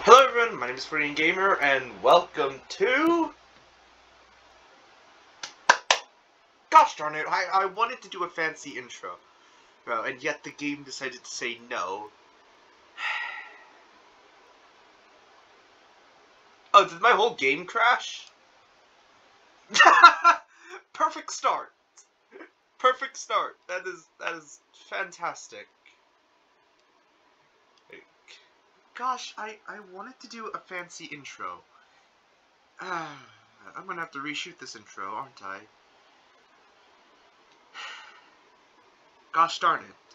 Hello everyone, my name is Freaking Gamer, and welcome to... Gosh darn it, I wanted to do a fancy intro, and yet the game decided to say no. Oh, did my whole game crash? Perfect start. Perfect start. That is fantastic. Gosh, I wanted to do a fancy intro. I'm gonna have to reshoot this intro, aren't I? Gosh darn it.